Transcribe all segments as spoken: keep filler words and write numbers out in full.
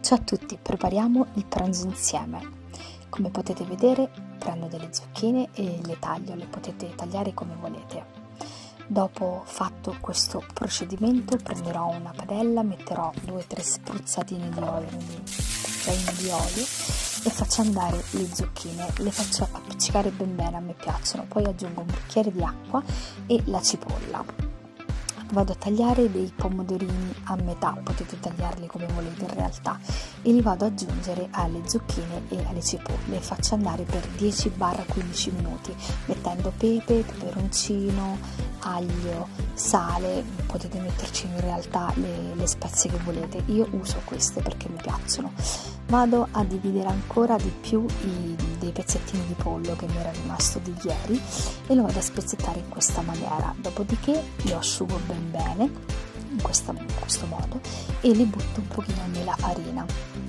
Ciao a tutti, prepariamo il pranzo insieme. Come potete vedere prendo delle zucchine e le taglio, le potete tagliare come volete. Dopo fatto questo procedimento prenderò una padella, metterò due o tre spruzzatine di olio, di, di olio e faccio andare le zucchine, le faccio appiccicare ben bene, a me piacciono, poi aggiungo un bicchiere di acqua e la cipolla. Vado a tagliare dei pomodorini a metà, potete tagliarli come volete in realtà, e li vado ad aggiungere alle zucchine e alle cipolle. Faccio andare per dieci quindici minuti, mettendo pepe, peperoncino, aglio, sale, potete metterci in realtà le, le spezie che volete, io uso queste perché mi piacciono. Vado a dividere ancora di più i, dei pezzettini di pollo che mi era rimasto di ieri e lo vado a spezzettare in questa maniera, dopodiché li asciugo ben bene in, questa, in questo modo e li butto un pochino nella farina.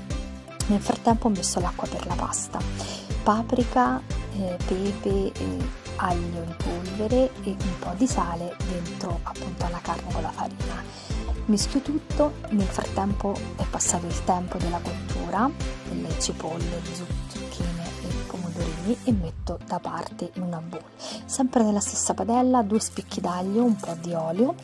Nel frattempo ho messo l'acqua per la pasta, paprika, eh, pepe, eh, aglio in polvere e un po' di sale dentro appunto alla carne con la farina. Mischio tutto, nel frattempo è passato il tempo della cottura delle cipolle, zucchine e pomodorini e metto da parte in una bowl. Sempre nella stessa padella due spicchi d'aglio, un po' di olio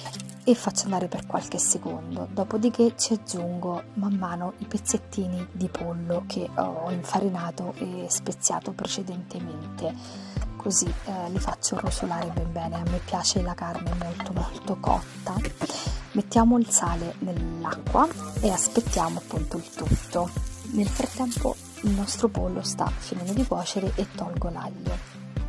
e faccio andare per qualche secondo, dopodiché ci aggiungo man mano i pezzettini di pollo che ho infarinato e speziato precedentemente, così eh, li faccio rosolare ben bene. A me piace la carne molto molto cotta. Mettiamo il sale nell'acqua e aspettiamo appunto il tutto. Nel frattempo il nostro pollo sta finendo di cuocere e tolgo l'aglio.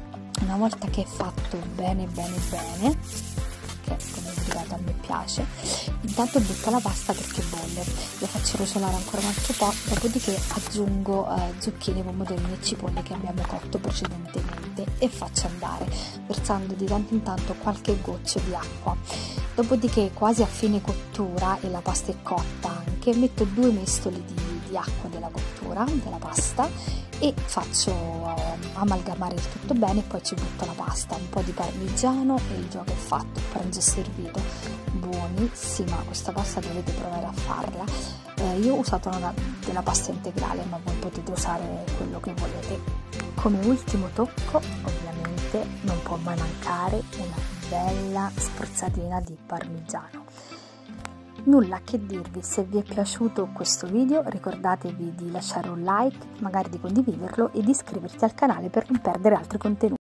Una volta che è fatto bene bene bene, che come vi ripeto a me piace, intanto butto la pasta perché bolle, lo faccio rosolare ancora un altro po', dopodiché aggiungo eh, zucchine, pomodorini e cipolle che abbiamo cotto precedentemente e faccio andare, versando di tanto in tanto qualche goccio di acqua. Dopodiché, quasi a fine cottura e la pasta è cotta anche, metto due mestoli di, di acqua della cottura della pasta e faccio uh, amalgamare il tutto bene e poi ci butto la pasta, un po' di parmigiano e il gioco è fatto, il pranzo è servito. Buonissima questa pasta, dovete provare a farla. Eh, io ho usato una, della pasta integrale, ma voi potete usare quello che volete. Come ultimo tocco, ovviamente, non può mai mancare una bella spruzzatina di parmigiano. Nulla che dirvi, se vi è piaciuto questo video ricordatevi di lasciare un like, magari di condividerlo e di iscriverti al canale per non perdere altri contenuti.